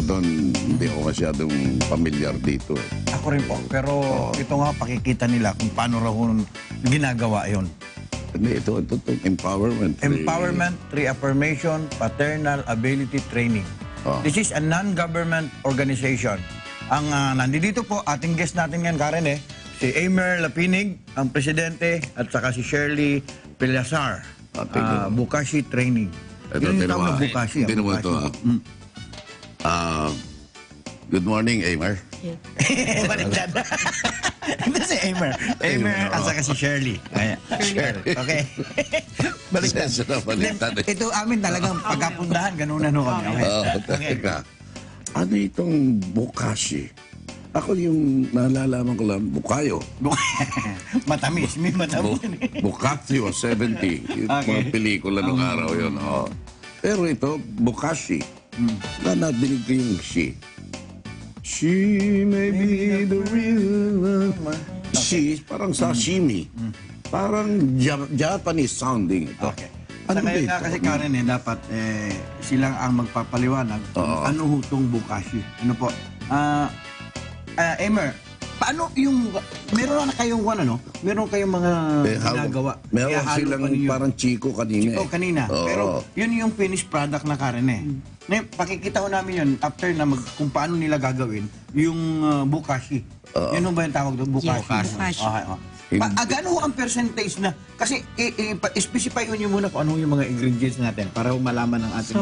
doon, hindi ako masyadong familiar dito. Ako rin po. Pero ito nga, pakikita nila kung paano raw ginagawa yon. Hindi, ito empowerment. Empowerment, reaffirmation, paternal ability training. This is a non-government organization. Ang nandito po, ating guest natin yan, Karen, si Aimer Lapinig, ang presidente, at saka si Shirley Pilasar, Bukashi Training. Ito, Yun yung tawag na Bukashi. Hindi naman ito. Good morning, Aimer. Baliktad. Ito si Aimer. Aimer at saka si Shirley. Shirley. Okay. Baliktad. Ito amin talagang pagkapundahan. Ganun na kami. Okay. Teka. Ano itong Bukashi? Ako yung nalalaman ko lang, Bukayo. Matamis. May matamis. Bukatio, 70. Yung mga pelikula ng araw yun. Pero ito, Bukashi. Nadinig ko yung she. She may be the real one. She, parang sashimi. Parang Japanese sounding ito. Okay. Ano ba ito? Kasi Karen, dapat sila ang magpapaliwanag kung ano hutong Bukashi. Ano po? Aimer, paano yung, meron na kayong meron kayong mga ginagawa. Meron silang parang chiko kanina. Chiko kanina. Pero yun yung finished product na Karen Pakikita ko namin yun after na kung paano nila gagawin yung Bukashi. Yun ba yung tawag doon? Bukashi. Gaano ang percentage na? Kasi specify nyo muna kung ano yung mga ingredients natin para malaman ng ating...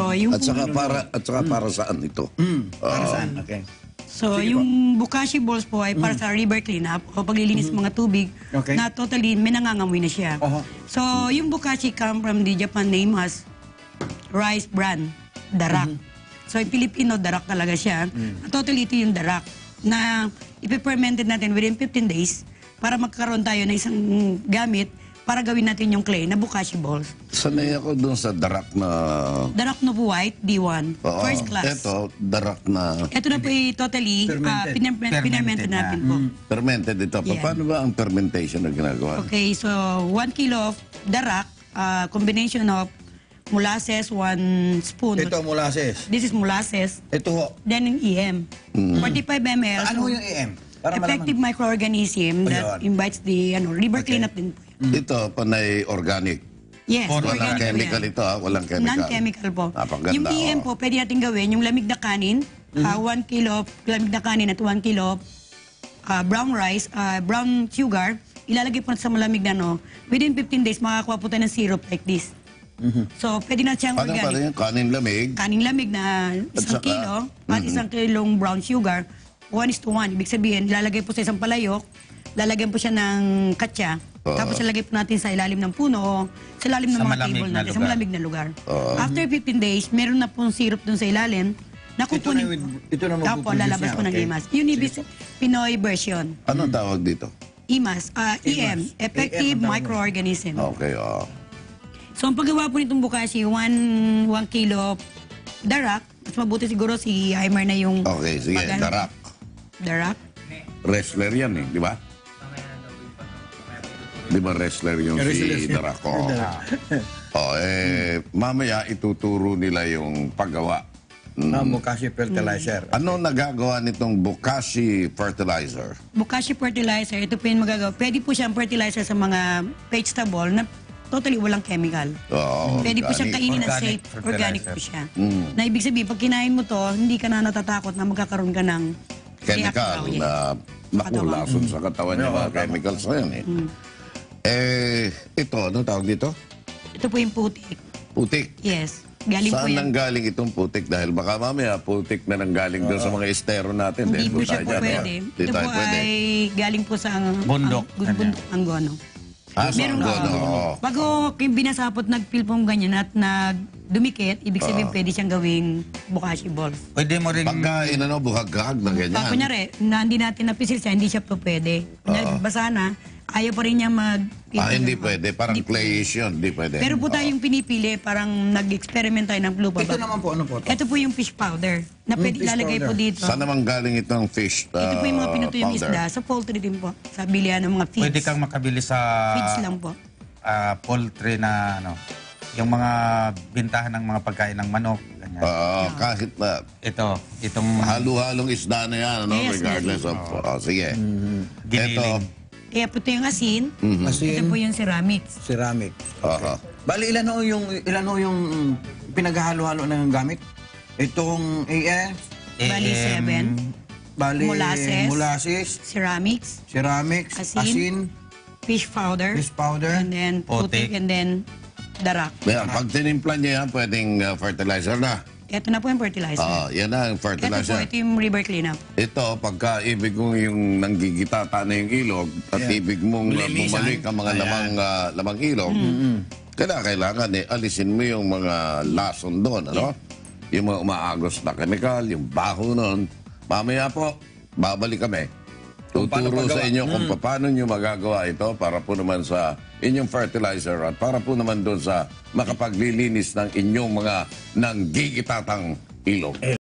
At saka para saan ito? Para saan? Okay. So, sige yung Bukashi balls po ay para sa river cleanup o paglilinis ng mga tubig na totally may nangangamoy na siya. So, yung Bukashi come from the Japan name as rice bran, darak. So, yung Filipino, darak talaga siya. Totally ito yung darak na ipifermented natin within 15 days para magkaroon tayo ng isang gamit para gawin natin yung clay na Bukashi balls. Sanay ako doon sa darak na... Darak na po white, D1. First class. Ito, darak na... Ito na po totally pinermented natin po. Fermented ito. Yeah. Paano ba ang fermentation na ginagawa? Okay, so 1 kilo of darak, combination of molasses, 1 spoon. Ito, molasses. This is molasses. Ito ho. Then an EM. 45 ml. Ano yung EM? Para effective microorganism that invites the river cleanup din po. Ito, panay organic. Yes, Walang chemical ito, walang chemical. Non-chemical po. Napaganda, Yung EM po, pwede natin gawin, yung lamig na kanin, 1 kilo lamig na kanin at 1 kilo brown rice, brown sugar, ilalagay po natin sa malamig na within 15 days, makakuha po tayo ng syrup like this. So, pwede na siyang organic. Paano yung kanin lamig? Kanin lamig na 1 kilo at 1 kilong brown sugar, 1:1. Ibig sabihin, ilalagay po sa isang palayok, lalagyan po siya ng katsa, tapos ilalagay po natin sa ilalim ng puno, sa ilalim ng mga table natin, sa malamig na lugar. After 15 days, meron na pong syrup dun sa ilalim, nakukunin po. Ito na Tapos lalabas po ng IMAS. Yun ibig Pinoy version. Anong tawag dito? IMAS, EM, Effective Microorganism. Okay, So, ang paggawa po nitong Bukashi, 1 kilo darak, mas mabuti siguro si Aimer na yung... Okay, sige, darak. Darak? Wrestler yan di ba? Di ba wrestler yung si Darak? Mamaya ituturo nila yung paggawa. Bukashi fertilizer. Ano nagagawa nitong Bukashi fertilizer? Bukashi fertilizer, ito po yung magagawa. Pwede po siyang fertilizer sa mga vegetable na totally walang chemical. Pwede po siyang kainin na safe, organic po siya. Na ibig sabihin, pag kinain mo to, hindi ka na natatakot na magkakaroon ka ng chemical na nakulason sa katawan niya, mga chemicals na yan ito, anong tawag dito? Ito po yung putik. Putik? Yes. Galing po Saan yan. nanggaling itong putik? Dahil baka mamaya putik na nanggaling doon sa mga estero natin. Hindi po siya po pwede. Ito po ay galing po sa bundok. Angono. Meron Bago binasapot, nag-peel pong ganyan at dumikit, ibig sabihin pwede siyang gawing Bukashi balls. Pwede mo rin... Pagkain, buhag-gahag na ganyan. Kunyari, na hindi natin napisil siya, hindi siya po pwede. Kunyari, basa na, ayaw pa rin niya hindi pwede. Parang clayish yun. Hindi pwede. Pero po tayong pinipili, parang nag-experiment tayo ng blue pa. Ito naman po, ano po? Ito po yung fish powder na pwede ilalagay po dito. Saan naman galing itong fish powder? Ito po yung mga pinutuyong isda sa poultry din po. Sa bilihan ng mga feeds. Pwede kang makabili sa Feeds lang po. Poultry na yung mga bintahan ng mga pagkain ng manok, ganyan. Kahit na Itong halo-halong isda na yan, ano? Yes, Regardless of... sige. giniling. Kaya po ito yung asin. Asin. Ito po yung ceramics. Ceramic. Oo. Bali, ilan ho yung pinaghalo-halo ng gamit? Itong AS, Bali, 7. bali, Molasses. Ceramics. ceramics, Asin. asin, Fish powder. fish powder, And then putik. And then darak. Yan, pag tinimpla niya yan, pwedeng fertilizer na. Ito na po yung fertilizer. Yan na ang Ito po, fertilizer. ito yung river cleanup. Ito, pagka ibig mong yung nanggigitata na yung ilog at ibig mong Linisan. bumalik ang mga lamang ilog, kailangan alisin mo yung mga lason doon, ano? Yung mga umaagos na kemikal, yung baho noon. Mamaya po, babalik kami. Tuturo sa inyo kung paano nyo magagawa ito para po naman sa inyong fertilizer at para po naman doon sa makapaglilinis ng inyong mga nanggigitatang ilog.